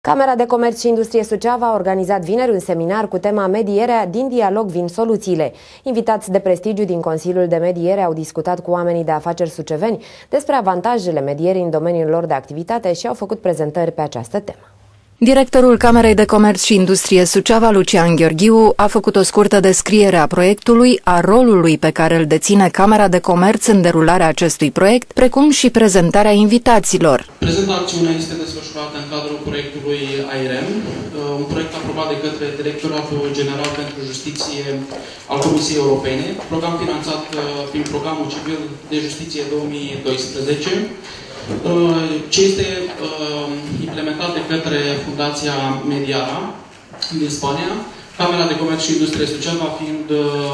Camera de Comerț și Industrie Suceava a organizat vineri un seminar cu tema Medierea, din dialog vin soluțiile. Invitați de prestigiu din Consiliul de Mediere au discutat cu oamenii de afaceri suceveni despre avantajele medierii în domeniul lor de activitate și au făcut prezentări pe această temă. Directorul Camerei de Comerț și Industrie Suceava, Lucian Gheorghiu, a făcut o scurtă descriere a proiectului, a rolului pe care îl deține Camera de Comerț în derularea acestui proiect, precum și prezentarea invitaților. Prezenta acțiune este desfășurată în cadrul proiectului AIREM, un proiect aprobat de către Directoratul General pentru Justiție al Comisiei Europene, program finanțat prin Programul Civil de Justiție 2012, ce este implementat de către Fundația Mediara din Spania, Camera de Comerț și Industrie Suceava fiind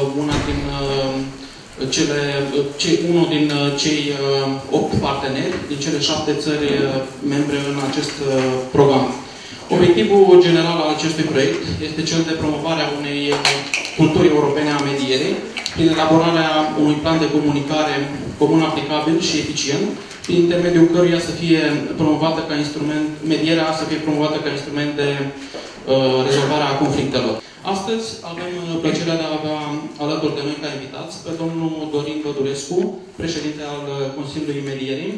unul din cei 8 parteneri din cele 7 țări membre în acest program. Obiectivul general al acestui proiect este cel de promovare a unei culturi europene a medierii, prin elaborarea unui plan de comunicare comun, aplicabil și eficient, prin intermediul căruia să fie promovată ca instrument, medierea să fie promovată ca instrument de rezolvare a conflictelor. Astăzi avem plăcerea de a avea alături de noi ca invitați pe domnul Dorin Bădulescu, președinte al Consiliului Medierii,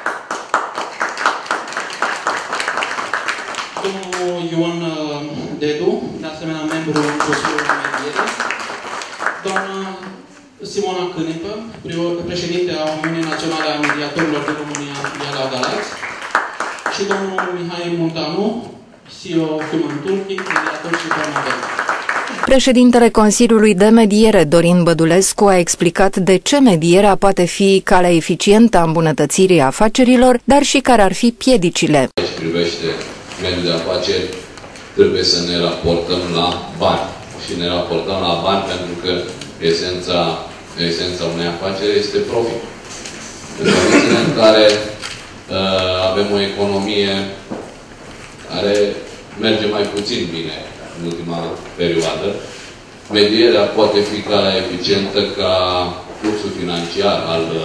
domnul Ioan Dedu, de asemenea membru Consiliului Medierii, doamna Simona Cânepă, președinte a Uniunii Naționale a Mediatorilor din România, filiala Galați, și domnul Mihai Muntanu, CEO Human Turkey, mediator și formator. Președintele Consiliului de Mediere, Dorin Bădulescu, a explicat de ce medierea poate fi calea eficientă a îmbunătățirii afacerilor, dar și care ar fi piedicile. Aici privește mediul de afaceri, trebuie să ne raportăm la bani. Și ne raportăm la bani pentru că esența unei afaceri este profit. În condițiile în care avem o economie care merge mai puțin bine în ultima perioadă, medierea poate fi calea eficientă ca fluxul financiar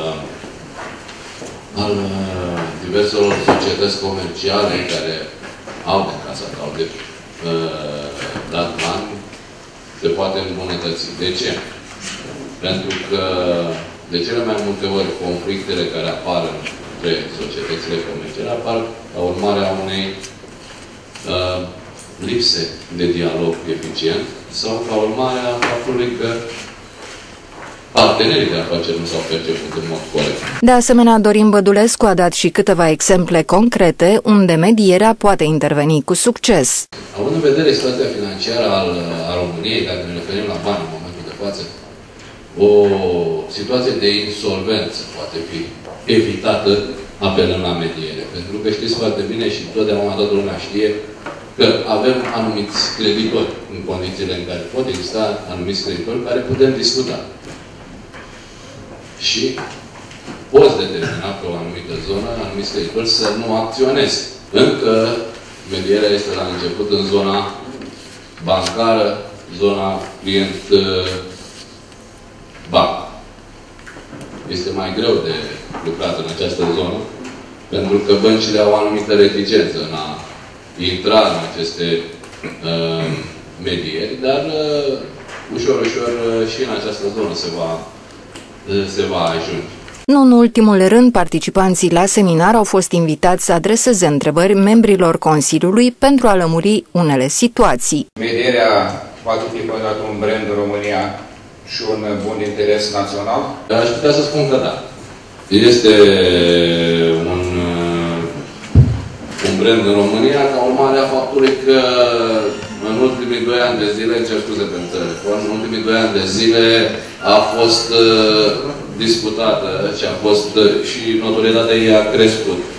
al diverselor societăți comerciale care au de casă, au de dat bani, se poate îmbunătăți. De ce? Pentru că de cele mai multe ori conflictele care apar între societățile comerciale apar ca urmare a unei lipse de dialog eficient sau ca urmare a faptului că partenerii de afaceri nu s-au perceput în mod corect. De asemenea, Dorin Bădulescu a dat și câteva exemple concrete unde medierea poate interveni cu succes. Având în vedere situația financiară a României, dacă ne referim la bani în momentul de față, o situație de insolvență poate fi evitată apelând la mediere. Pentru că știți foarte bine și totdeauna toată lumea știe că avem anumiți creditori în condițiile în care pot exista anumiți creditori care putem discuta. Și poți determina pe o anumită zonă, anumiți creditori să nu acționeze. Încă medierea este la început în zona bancară, zona client-banc. Este mai greu de lucrat în această zonă, pentru că băncile au o anumită reticență în a intra în aceste medieri, dar ușor, ușor și în această zonă se va ajunge. Nu în ultimul rând, participanții la seminar au fost invitați să adreseze întrebări membrilor Consiliului pentru a lămuri unele situații. Medierea poate fi considerată un brand în România și un bun interes național? Aș putea să spun că da. Este un brand în România ca urmare a faptului că în ultimii 2 ani de zile, cer scuze pentru telefon, în ultimii 2 ani de zile a fost discutată și și notorietatea ei a crescut.